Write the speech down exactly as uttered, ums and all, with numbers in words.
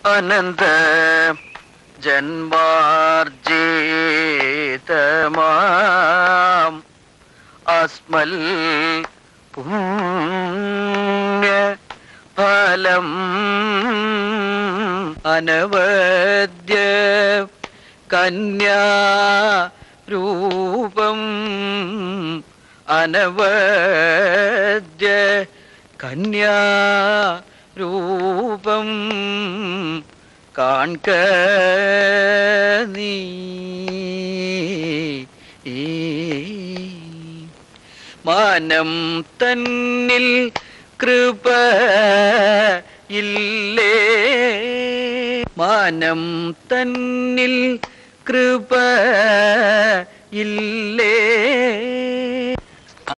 അനന്ത ജന്മാർജിതമാം അസ്മൽ പുണ്യ ഫലം അനവദ്യ കന്യാരൂപം അനവദ്യ കന്യാരൂപം കാൺക നീ മാനം തന്നിൽ കൃപ ഇല്ലേ മാനം തന്നിൽ കൃപ ഇല്ലേ